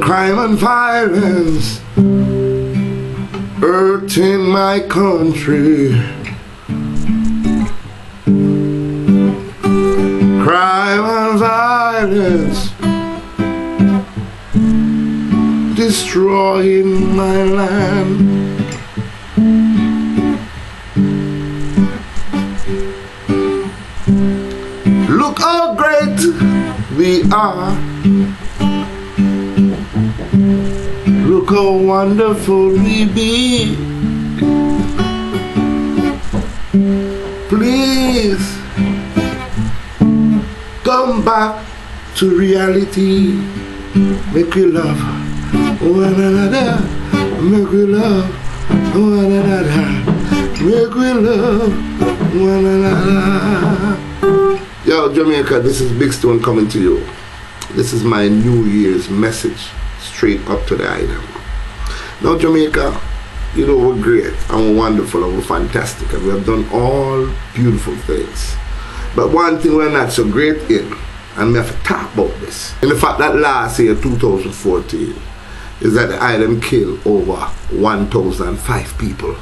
Crime and violence hurting my country. Crime and violence destroying my land. Look how great we are. Look how wonderful we be. Please come back to reality. Make we love one another. Make we love one another. Make we love one another. Yo, Jamaica, this is Big Stone coming to you. This is my New Year's message, straight up to the island. Now, Jamaica, you know, we're great and we're wonderful and we're fantastic and we have done all beautiful things. But one thing we're not so great in, and we have to talk about this, in the fact that last year, 2014, is that the island killed over 1,005 people.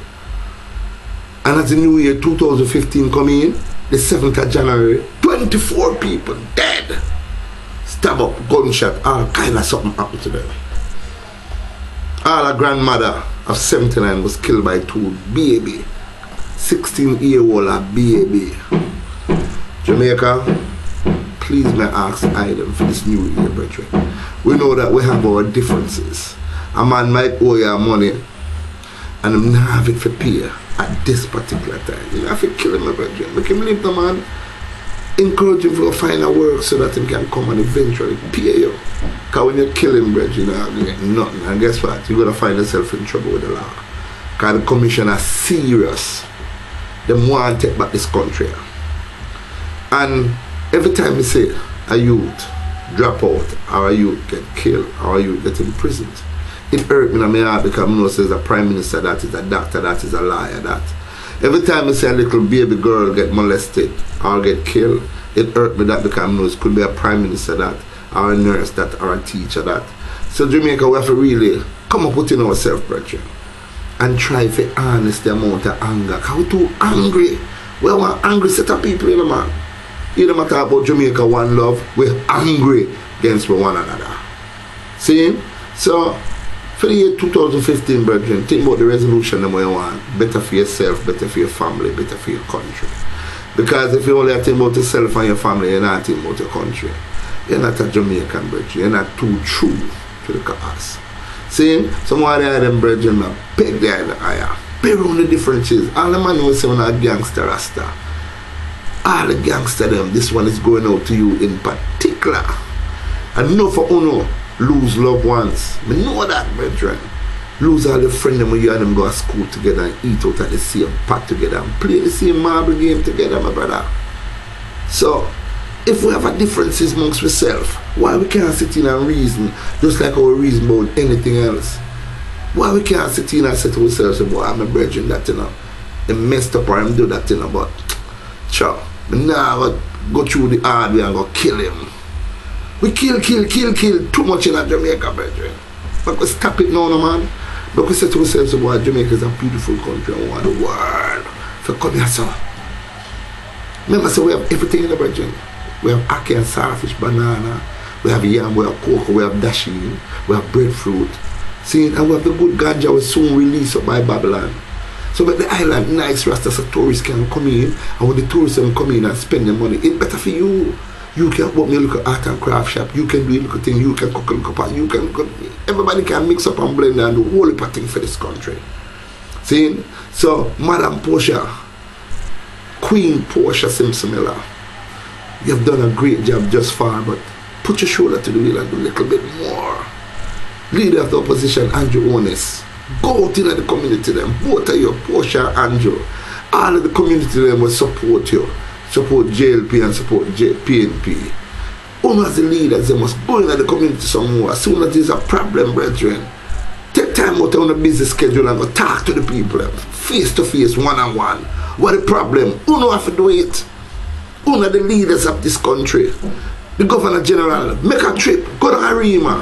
And as the new year 2015 come in, the 7th of January, 24 people dead. Stab up, gunshot, all kind of something happened to them. Our grandmother of 79 was killed by 2 baby, 16-year-old baby. Jamaica, please may I ask item for this new year, brethren. We know that we have our differences. A man might owe you money and I'm not have it for pay at this particular time. You have to kill him, brethren. Make him leave the man. Encourage him to find a work so that he can come and eventually pay you. Because when you kill him, brethren, you know, you get nothing. And guess what? You're going to find yourself in trouble with the law. Because the commission are serious. They want to take back this country. And every time we say a youth drop out, or a youth get killed, or a youth get imprisoned, it hurt me in my heart because I know there's a prime minister, that is a doctor, that is a lawyer, that. Every time I say a little baby girl get molested or get killed, it hurt me that because I know it could be a prime minister, that, or a nurse, that, or a teacher, that. So Jamaica, we have to really come up within ourselves, brethren, and try to harness the amount of anger. Because we're too angry. We are an angry set of people, you know, man. You know, matter about Jamaica one love, we're angry against one another. See? So, for the year 2015, brethren, think about the resolution that you want. Better for yourself, better for your family, better for your country. Because if you only think about yourself and your family, you're not thinking about your country. You're not a Jamaican, brethren. You're not too true to the cause. See? Some of the other brethren are big the other higher. Bear on the differences. All the man will say when a gangster rasta. All the gangster them, this one is going out to you in particular. And no for uno, lose loved ones. I know that, brethren. Lose all the friends when you and them go to school together and eat out at the same pot together and play the same marble game together, my brother. So, if we have a differences amongst ourselves, why we can't sit in and reason just like our reason about anything else? Why we can't sit in and say to ourselves, boy, I'm a brethren that, you know, they messed up or I'm do that, you know, but sure. But now I go through the hard way and go kill him. We kill too much in Jamaica, brethren. But we stop it now, no, man. But we say to ourselves, boy, Jamaica is a beautiful country and we want the world for come here, so. Remember, so we have everything in the brethren. We have ackee and starfish, banana, we have yam, we have cocoa, we have dasheen, we have breadfruit. See, and we have the good ganja will soon release up by Babylon. So but the island nice rasta so tourists can come in, and when the tourists can come in and spend their money, it's better for you. You can open a little art and craft shop, you can do a little thing, you can cook a little pot, you can cook, everybody can mix up and blend and do whole heap of thing for this country. See? So Madam Portia, Queen Portia Simpson Miller, you have done a great job just far, but put your shoulder to the wheel and do a little bit more. Leader of the opposition, Andrew Onus, go out in the community them, both of you, Portia and Andrew. All of the community them will support you. Support JLP and support PNP. Only as the leaders, they must go into the community somewhere. As soon as there's a problem, brethren, take time out on the busy schedule and go talk to the people, face to face, one-on-one. What the problem? Who know have to do it? Who are the leaders of this country? The Governor General, make a trip, go to Arima.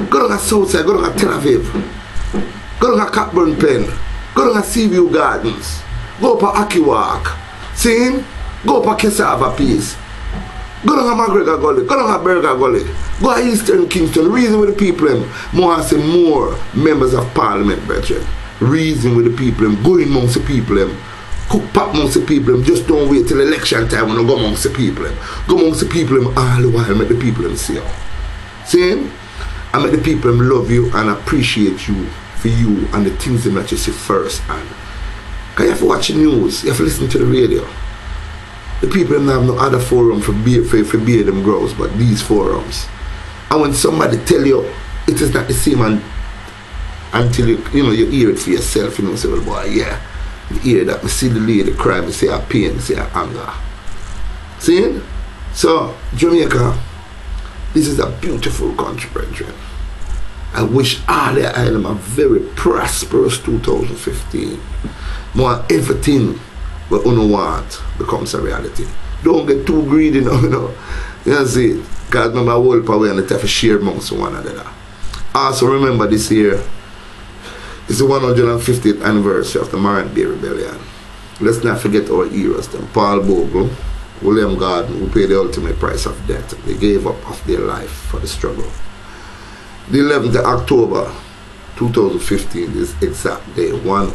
Go down to Southside, go down to Tel Aviv. Go down to Cockburn Pen. Go down to Seaview Gardens. Go up to Akiwak. See? Go up to Cassava Peace. Go down to McGregor Gully. Go down to Berger Gully. Go to Eastern Kingston. Reason with the people. More say more members of Parliament, brethren. Reason with the people. Go in amongst the people. Cook pop amongst the people. Just don't wait till election time when you go amongst the people. Go amongst the people all the while. Make the people see you. See? And make the people love you and appreciate you for you and the things that you see first. And because you have to watch the news, you have to listen to the radio. The people don't have no other forum for beer them grows but these forums. And when somebody tell you it is not the same until you hear it for yourself, say, well boy, yeah, you hear that, I see the lady cry, I see her pain, I see her anger. See? So, Jamaica, this is a beautiful country, brethren. I wish all the island a very prosperous 2015. More everything what you want becomes a reality. Don't get too greedy now, You see, because remember whole power and the type of share amongst one another. Also remember this year is the 150th anniversary of the Morant Bay Rebellion. Let's not forget our heroes, them Paul Bogle, William Gordon, who paid the ultimate price of death. They gave up of their life for the struggle. The 11th of October 2015 is exact day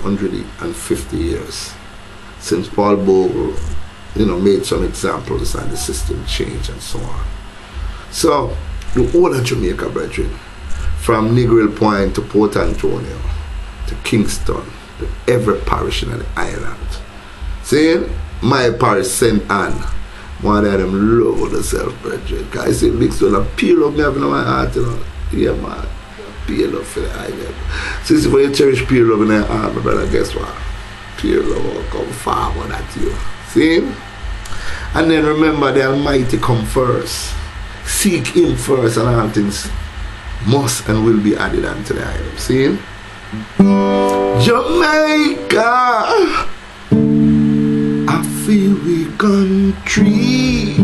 150 years since Paul Bogle made some examples and the system changed and so on. So the whole of Jamaica, brethren, from Negril Point to Port Antonio to Kingston to every parish in the island. Saying my parish St. Anne, one of them love themselves, brethren. Because I say mixed one of pure love me having on my heart, Yeah, man. Pure love for the island. Since when you cherish pure love in your heart, my brother, guess what? Pure love will come forward at you. See? And then remember the Almighty come first. Seek Him first and all things must and will be added unto the island. See? Jamaica, I feel we country.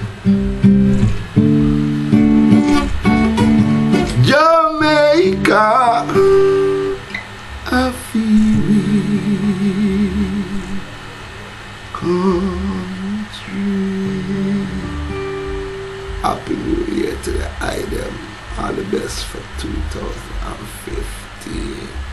Jamaica, I feel we country. Happy New Year to the item. All the best for 2015.